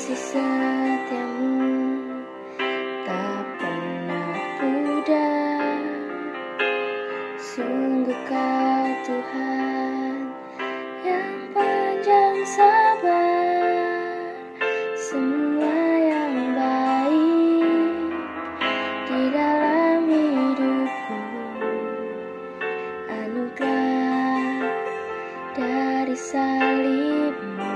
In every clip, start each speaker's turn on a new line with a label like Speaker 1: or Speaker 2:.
Speaker 1: Kasih setiamu tak pernah pudar. Sungguh Kau Tuhan yang panjang sabar. Semua yang baik di dalam hidupku, anugerah dari salib-Mu.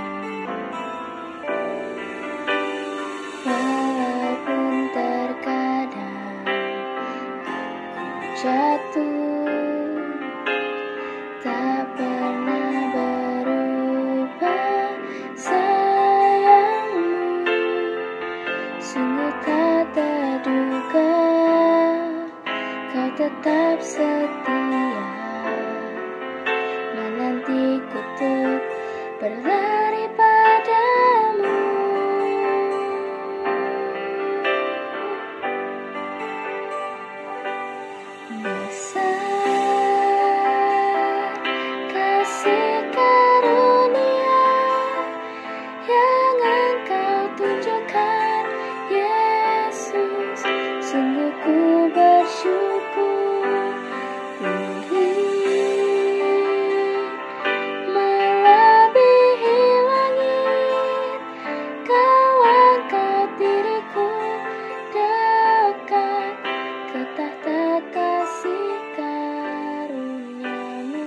Speaker 1: Walaupun terkadang aku jatuh, tak pernah berubah sayang-Mu. Sungguh tak terduga Kau tetap setia, menantiku untuk berlari padamu. Besar kasih karunia yang Engkau tunjukkan, Yesus. Sungguh ku bersyukur, tinggi melebihi langit. Kau angkat diriku dekat ke tahta kasih karunia-Mu.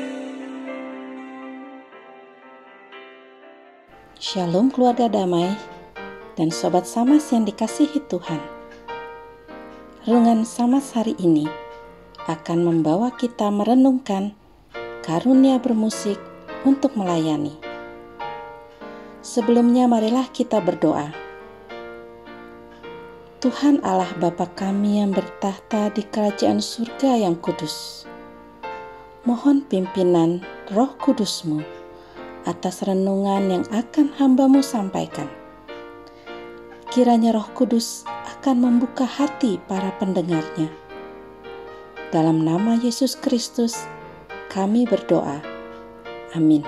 Speaker 2: Shalom keluarga damai dan sobat Samas yang dikasihi Tuhan. Renungan Samas hari ini akan membawa kita merenungkan karunia bermusik untuk melayani. Sebelumnya marilah kita berdoa. Tuhan Allah Bapa kami yang bertahta di kerajaan surga yang kudus, mohon pimpinan Roh Kudus-Mu atas renungan yang akan hamba-Mu sampaikan. Kiranya Roh Kudus akan membuka hati para pendengarnya. Dalam nama Yesus Kristus kami berdoa. Amin.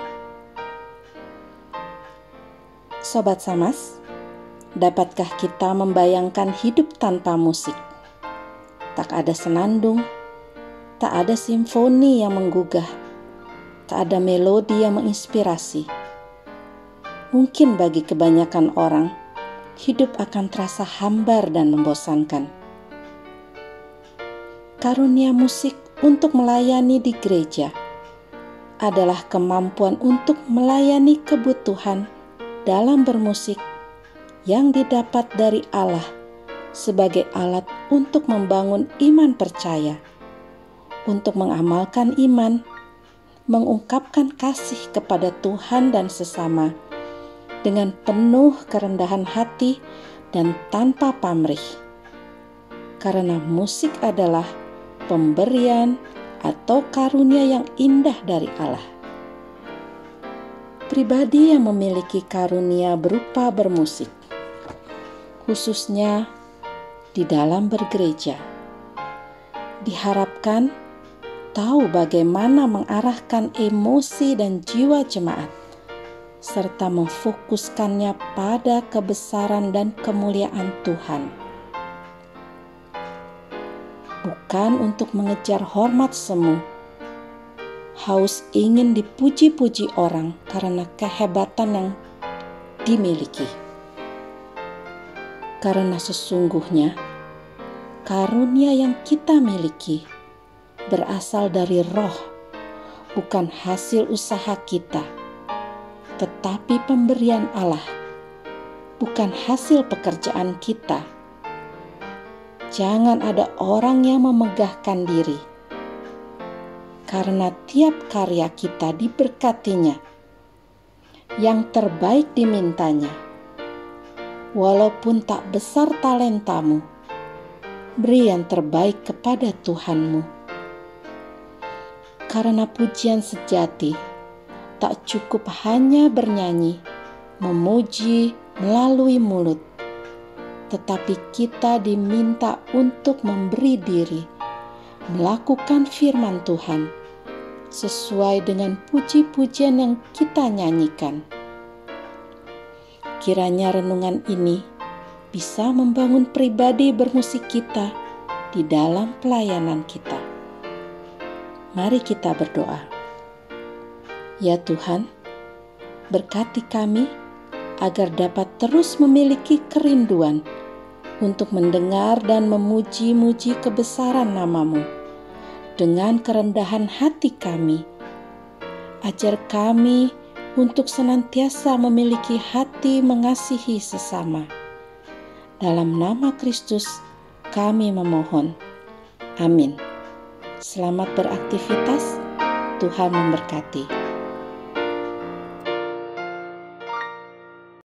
Speaker 2: Sobat Samas, dapatkah kita membayangkan hidup tanpa musik? Tak ada senandung, tak ada simfoni yang menggugah, tak ada melodi yang menginspirasi. Mungkin bagi kebanyakan orang, hidup akan terasa hambar dan membosankan. Karunia musik untuk melayani di gereja adalah kemampuan untuk melayani kebutuhan dalam bermusik yang didapat dari Allah sebagai alat untuk membangun iman percaya, untuk mengamalkan iman, mengungkapkan kasih kepada Tuhan dan sesama dengan penuh kerendahan hati dan tanpa pamrih. Karena musik adalah pemberian atau karunia yang indah dari Allah. Pribadi yang memiliki karunia berupa bermusik, khususnya di dalam bergereja, diharapkan tahu bagaimana mengarahkan emosi dan jiwa jemaat, serta memfokuskannya pada kebesaran dan kemuliaan Tuhan. Bukan untuk mengejar hormat semu, haus ingin dipuji-puji orang karena kehebatan yang dimiliki. Karena sesungguhnya karunia yang kita miliki berasal dari Roh, bukan hasil usaha kita, tetapi pemberian Allah, bukan hasil pekerjaan kita. Jangan ada orang yang memegahkan diri, karena tiap karya kita diberkatinya, yang terbaik dimintanya. Walaupun tak besar talentamu, beri yang terbaik kepada Tuhanmu. Karena pujian sejati tak cukup hanya bernyanyi, memuji melalui mulut, tetapi kita diminta untuk memberi diri, melakukan firman Tuhan sesuai dengan puji-pujian yang kita nyanyikan. Kiranya renungan ini bisa membangun pribadi bermusik kita di dalam pelayanan kita. Mari kita berdoa. Ya Tuhan, berkati kami agar dapat terus memiliki kerinduan untuk mendengar dan memuji-muji kebesaran nama-Mu dengan kerendahan hati kami. Ajar kami untuk senantiasa memiliki hati mengasihi sesama. Dalam nama Kristus kami memohon. Amin. Selamat beraktivitas. Tuhan memberkati.